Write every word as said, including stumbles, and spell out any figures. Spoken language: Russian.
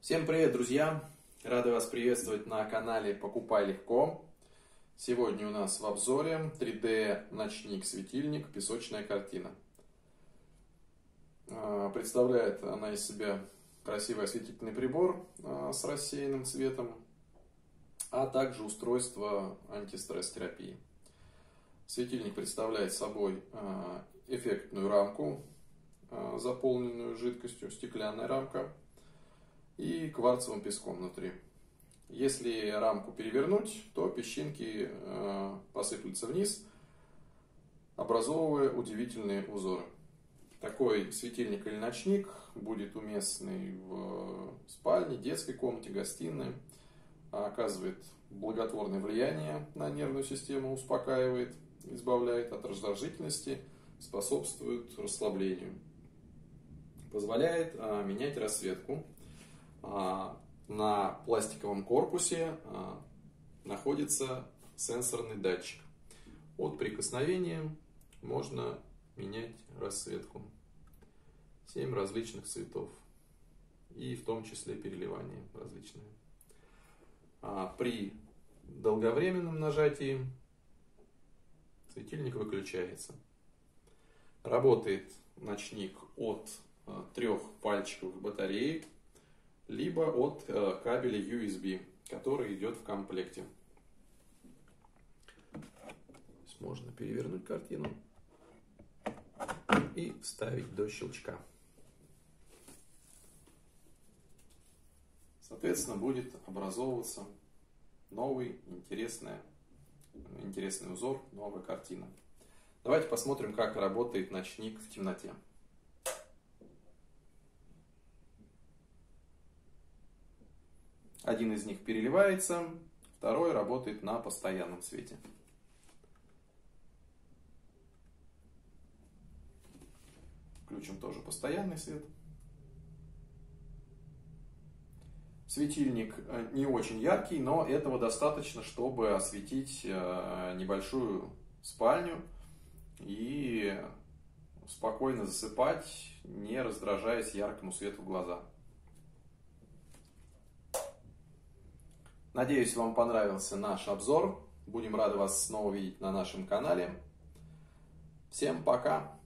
Всем привет, друзья! Рады вас приветствовать на канале Покупай Легко. Сегодня у нас в обзоре три дэ ночник-светильник «Песочная картина». Представляет она из себя красивый осветительный прибор с рассеянным цветом, а также устройство антистресс-терапии. Светильник представляет собой эффектную рамку, заполненную жидкостью, стеклянная рамка, и кварцевым песком внутри. Если рамку перевернуть, то песчинки э, посыплются вниз, образовывая удивительные узоры. Такой светильник или ночник будет уместный в спальне, детской комнате, гостиной, оказывает благотворное влияние на нервную систему, успокаивает, избавляет от раздражительности, способствует расслаблению, позволяет э, менять расцветку. На пластиковом корпусе находится сенсорный датчик. От прикосновения можно менять расцветку. семь различных цветов. И в том числе переливания различные. При долговременном нажатии светильник выключается. Работает ночник от трех пальчиковых батареек, либо от э, кабеля ю эс би, который идет в комплекте. Можно перевернуть картину и вставить до щелчка. Соответственно, будет образовываться новый интересный, интересный узор, новая картина. Давайте посмотрим, как работает ночник в темноте. Один из них переливается, второй работает на постоянном свете. Включим тоже постоянный свет. Светильник не очень яркий, но этого достаточно, чтобы осветить небольшую спальню и спокойно засыпать, не раздражаясь яркому свету в глаза. Надеюсь, вам понравился наш обзор. Будем рады вас снова видеть на нашем канале. Всем пока!